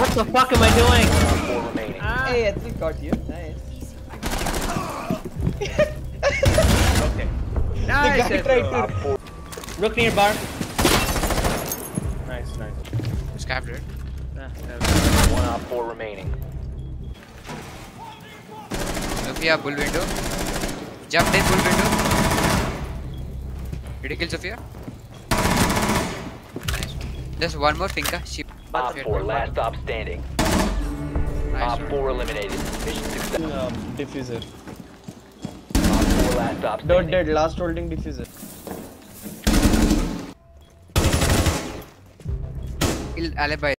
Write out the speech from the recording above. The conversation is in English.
What the fuck am I doing? 4 remaining. Hey, I think got you. Nice. Okay. The Nice. guy tried to. Rook near bar. Nice. Scabbed it. One op 4 remaining. Sophia, bull window. Jumped in bull window. Did you kill Sophia? Nice. Just one more Finka. She. Op 4, last stop standing. Nice. Op 4 eliminated. Mission success. Diffuser. Op 4, last stop Dot standing. dead. Last holding diffuser. Kill alibi.